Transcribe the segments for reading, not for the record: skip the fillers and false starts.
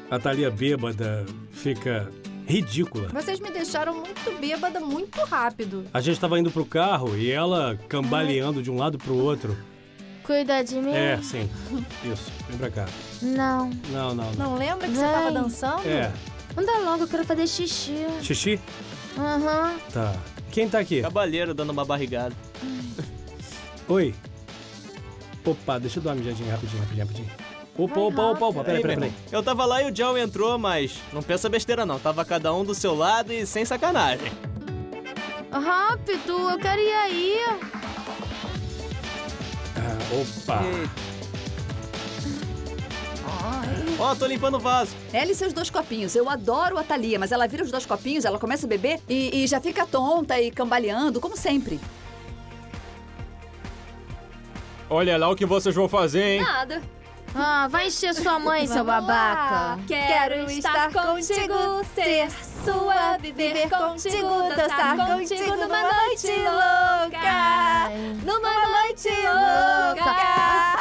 a Thalia bêbada fica ridícula. Vocês me deixaram muito bêbada muito rápido. A gente tava indo pro carro e ela cambaleando de um lado pro outro. Cuida de mim? É, sim. Isso. Vem pra cá. Não. Não. Não lembra que você tava dançando? É. Anda logo, eu quero fazer xixi. Xixi? Aham. Tá. Quem tá aqui? Cavalheiro dando uma barrigada. Oi. Opa, deixa eu dar uma mijadinha rapidinho. Opa, peraí. Eu tava lá e o John entrou, mas não pensa besteira não. Tava cada um do seu lado e sem sacanagem. Rápido, eu quero ir aí. Opa. Ó, tô limpando o vaso. Ela e seus 2 copinhos. Eu adoro a Thalia, mas ela vira os 2 copinhos, ela começa a beber e já fica tonta e cambaleando, como sempre. Olha lá o que vocês vão fazer, hein? Nada. Vai encher sua mãe, seu babaca. Quero estar contigo, ser sua, viver contigo, dançar contigo numa noite louca. Numa noite louca.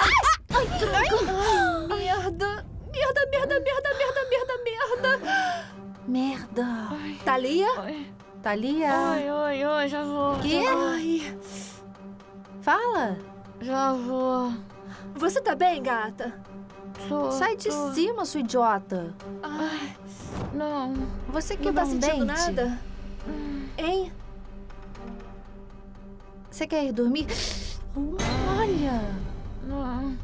Merda. Thalia? Oi, já vou. Quê? Fala. Já vou. Você tá bem, gata? Sai de cima, sua idiota. Não. Você Não quebrou tá um sentindo dente? nada? Hein? Você quer ir dormir? Olha. Não.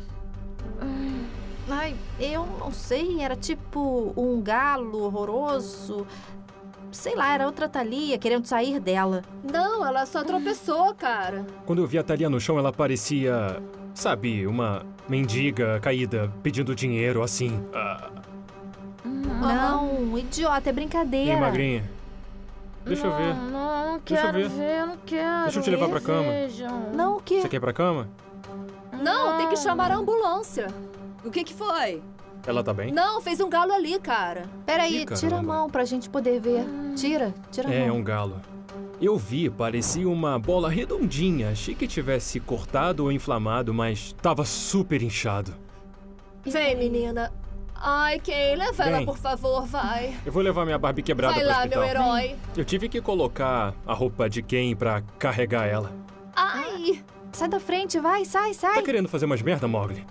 Ai, eu não sei. Era tipo um galo horroroso. Sei lá, era outra Thalia querendo sair dela. Não, ela só tropeçou, cara. Quando eu vi a Thalia no chão, ela parecia, sabe, uma mendiga caída pedindo dinheiro, assim. Não, idiota, é E brincadeira. aí, magrinha? Deixa eu ver. Não Deixa eu quero ver. eu não quero. Deixa eu te levar pra cama. Vejam. Não, o quê? Você quer ir pra cama? Não, tem que chamar a ambulância. O que foi? Ela tá bem? Não, fez um galo ali, cara. Peraí, Ih, tira a caramba. mão pra gente poder ver. Tira a mão. É um galo. Eu vi, parecia uma bola redondinha. Achei que tivesse cortado ou inflamado, mas tava super inchado. Vem, menina. Ai, Kay, leva ela, Vem. por favor, vai. Eu vou levar minha Barbie quebrada Vai pro lá, hospital. meu herói. Eu tive que colocar a roupa de Ken pra carregar ela. Ai. Sai da frente, vai, sai. Tá querendo fazer umas merda, Mowgli?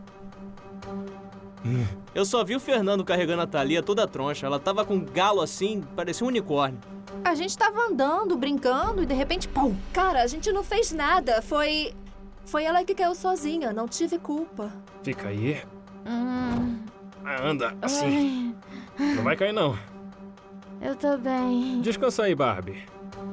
Eu só vi o Fernando carregando a Thalia toda troncha. Ela tava com um galo assim, parecia um unicórnio. A gente tava andando, brincando e de repente, pum. Cara, a gente não fez nada. Foi ela que caiu sozinha. Não tive culpa. Fica aí. Anda, assim. Não vai cair, não. Eu tô bem. Descansa aí, Barbie.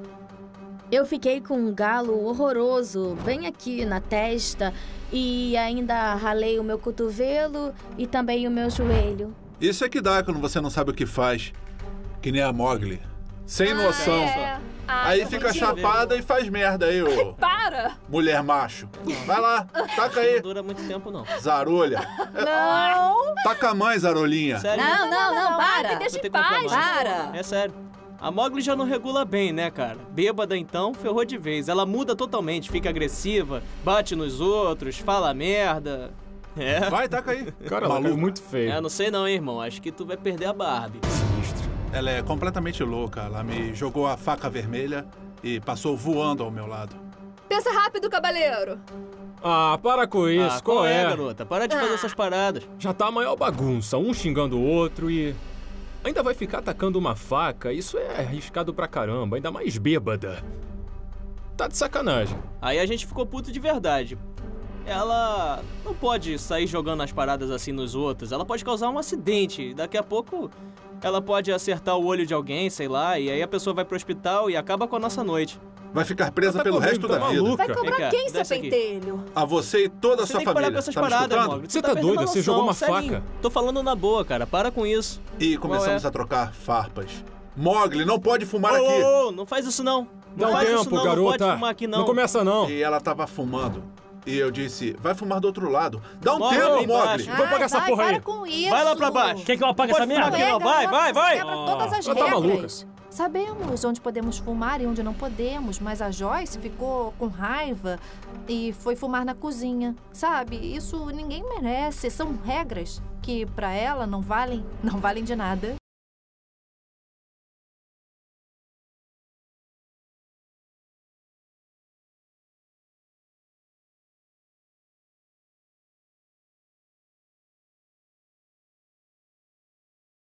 Eu fiquei com um galo horroroso bem aqui na testa e ainda ralei o meu cotovelo e também o meu joelho. Isso é que dá quando você não sabe o que faz. Que nem a Mowgli. Sem noção. Aí fica chapada e faz merda aí, ô. Para! Mulher macho. Vai lá, taca aí. Não dura muito tempo, não. Zarolha. Não. Taca a mãe, Zarolinha. Sério? Não, para! Vou Deixa ter em que comprar paz! mais. Para! É sério. A Mowgli já não regula bem, né, cara? Bêbada, então, ferrou de vez. Ela muda totalmente, fica agressiva, bate nos outros, fala merda. É. Vai, taca aí. Cara, ela caiu muito feio. É, não sei não, hein, irmão. Acho que tu vai perder a Barbie. Sinistro. Ela é completamente louca. Ela me jogou a faca vermelha e passou voando ao meu lado. Pensa rápido, cavaleiro! Ah, para com isso. Qual é, é? garota? Para de fazer essas paradas. Já tá a maior bagunça, um xingando o outro e... Ainda vai ficar atacando uma faca? Isso é arriscado pra caramba, ainda mais bêbada. Tá de sacanagem. Aí a gente ficou puto de verdade. Ela não pode sair jogando as paradas assim nos outros. Ela pode causar um acidente. Daqui a pouco ela pode acertar o olho de alguém, sei lá, e aí a pessoa vai pro hospital e acaba com a nossa noite. Vai ficar presa Ela tá pelo correndo, resto tá da vida. maluca. Vai cobrar Vem cá, quem, seu desce aqui. pentelho? A você e toda a Você sua tem que parar família. com essas Tá me paradas, escutando? Mogli. Você tá perdendo doida? a Você noção, jogou uma serinho. faca. Tô falando na boa, cara. Para com isso. E começamos Qual é? a trocar farpas. Mowgli, não pode fumar aqui. Ô, não faz isso não. Dá Não um faz isso tempo, não, garota. não pode fumar aqui não. Não começa, não. E ela tava fumando. E eu disse, vai fumar do outro lado. Dá um Mowgli, tempo, lá embaixo. Mowgli. Vou pagar essa vai, porra para aí. com isso. Vai lá pra baixo. Quer que eu apague Pode essa fumar merda? aqui não. Vai, vai, vai. Quebra todas as Ela tá regras. maluca. Sabemos onde podemos fumar e onde não podemos, mas a Joyce ficou com raiva e foi fumar na cozinha. Sabe, isso ninguém merece. São regras que, pra ela, não valem de nada.